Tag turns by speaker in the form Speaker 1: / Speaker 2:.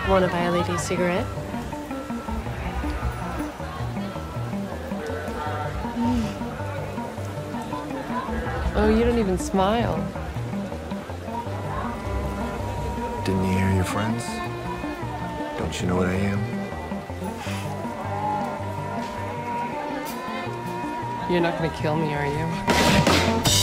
Speaker 1: Want to buy a lady a cigarette? Oh, you don't even smile.
Speaker 2: Didn't you hear your friends? Don't you know what I am?
Speaker 1: You're not gonna kill me, are you?